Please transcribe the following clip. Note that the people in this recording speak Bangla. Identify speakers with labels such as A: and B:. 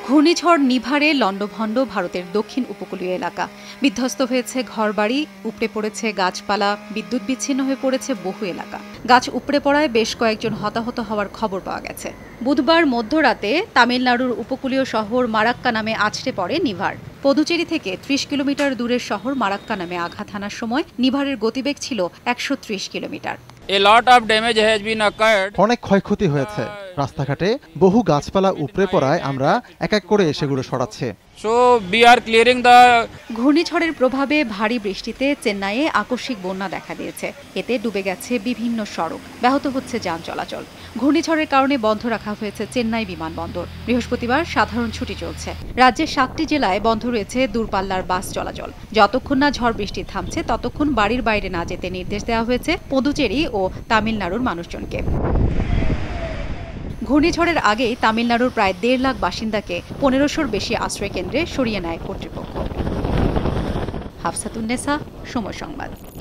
A: ঘূর্ণিঝড় নিভারে লণ্ডভণ্ড ভারতের দক্ষিণ উপকূলীয় এলাকা। বিধ্বস্ত হয়েছে ঘরবাড়ি, উপড়ে পড়েছে গাছপালা, বিদ্যুৎ বিচ্ছিন্ন হয়ে পড়েছে বহু এলাকা। গাছ উপড়ে পড়ায় বেশ কয়েকজন হতাহত হওয়ার খবর পাওয়া গেছে। বুধবার মধ্যরাতে তামিলনাড়ুর উপকূলীয় শহর মারাক্কা নামে আছড়ে পড়ে নিভার। পদুচেরি থেকে ৩০ কিলোমিটার দূরের শহর মারাক্কা নামে আঘাত হানার সময় নিভারের গতিবেগ ছিল ১৩০ কিলোমিটার।
B: অনেক ক্ষয়ক্ষতি হয়েছে। রাস্তাঘাটে বহু গাছপালা উপড়ে পড়ায় আমরা এক এক করে সেগুলো সরাচ্ছি।
A: ঘূর্ণিঝড়ের প্রভাবে ভারী বৃষ্টিতে চেন্নাইয়ে আকস্মিক বন্যা দেখা দিয়েছে। এতে ডুবে গেছে বিভিন্ন সড়ক, ব্যাহত হচ্ছে যান চলাচল। ঘূর্ণিঝড়ের কারণে বন্ধ রাখা হয়েছে চেন্নাই বিমানবন্দর। বৃহস্পতিবার সাধারণ ছুটি চলছে। রাজ্যের ৭টি জেলায় বন্ধ রয়েছে দূরপাল্লার বাস চলাচল। যতক্ষণ না ঝড় বৃষ্টি থামছে ততক্ষণ বাড়ির বাইরে না যেতে নির্দেশ দেওয়া হয়েছে পদুচেরি ও তামিলনাড়ুর মানুষজনকে। ঘূর্ণিঝড়ের আগেই তামিলনাড়ুর প্রায় ১.৫ লাখ বাসিন্দাকে ১৫০০-র বেশি আশ্রয়কেন্দ্রে সরিয়ে নেয় কর্তৃপক্ষ। হাফসাতুন নেসা, সময় সংবাদ।